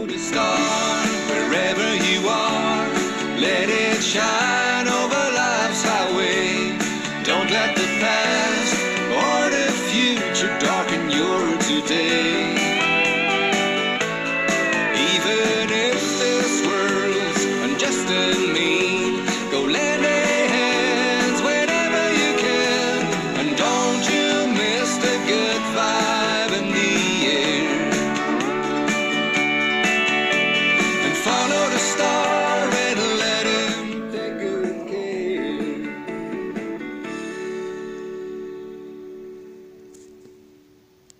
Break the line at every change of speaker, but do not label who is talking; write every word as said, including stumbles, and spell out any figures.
morning star, wherever you are, let it shine over life's highway. Don't let the past or the future darken